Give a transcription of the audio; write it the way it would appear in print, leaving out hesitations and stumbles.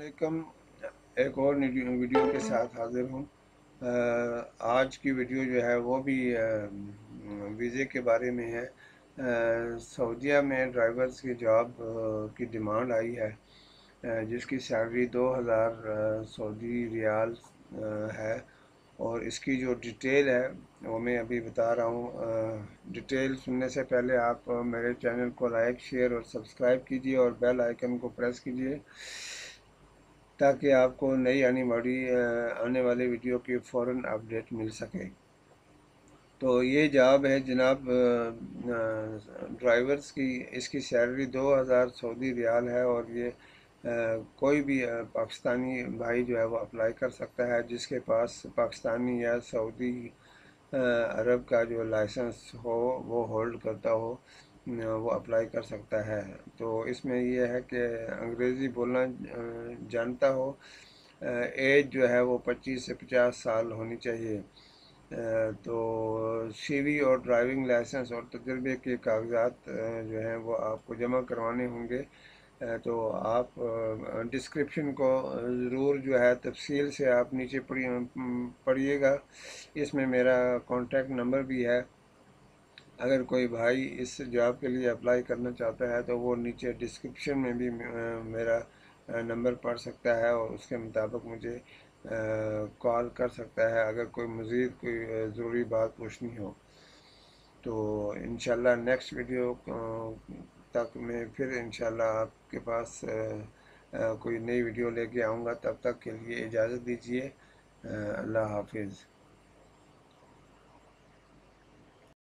वालेकुम। एक और वीडियो के साथ हाजिर हूँ। आज की वीडियो जो है वो भी वीज़े के बारे में है। सऊदीया में ड्राइवर्स की जॉब की डिमांड आई है, जिसकी सैलरी 2000 सऊदी रियाल है। और इसकी जो डिटेल है वो मैं अभी बता रहा हूँ। डिटेल सुनने से पहले आप मेरे चैनल को लाइक, शेयर और सब्सक्राइब कीजिए और बेल आइकन को प्रेस कीजिए, ताकि आपको नई आने वाली वीडियो की फ़ौरन अपडेट मिल सके। तो ये जॉब है जनाब ड्राइवर्स की। इसकी सैलरी 2000 सऊदी रियाल है, और ये कोई भी पाकिस्तानी भाई जो है वो अप्लाई कर सकता है, जिसके पास पाकिस्तानी या सऊदी अरब का जो लाइसेंस हो वो होल्ड करता हो, वो अप्लाई कर सकता है। तो इसमें ये है कि अंग्रेज़ी बोलना जानता हो। एज जो है वो 25 से 50 साल होनी चाहिए। तो सीवी और ड्राइविंग लाइसेंस और तजर्बे के कागजात जो हैं वो आपको जमा करवाने होंगे। तो आप डिस्क्रिप्शन को ज़रूर जो है तफसील से आप नीचे पढ़िएगा। इसमें मेरा कॉन्टैक्ट नंबर भी है। अगर कोई भाई इस जॉब के लिए अप्लाई करना चाहता है तो वो नीचे डिस्क्रिप्शन में भी मेरा नंबर पढ़ सकता है, और उसके मुताबिक मुझे कॉल कर सकता है अगर कोई मज़ीद कोई ज़रूरी बात पूछनी हो। तो इंशाल्लाह नेक्स्ट वीडियो तक मैं फिर इंशाल्लाह आपके पास कोई नई वीडियो लेके आऊँगा। तब तक के लिए इजाज़त दीजिए। अल्लाह हाफिज़।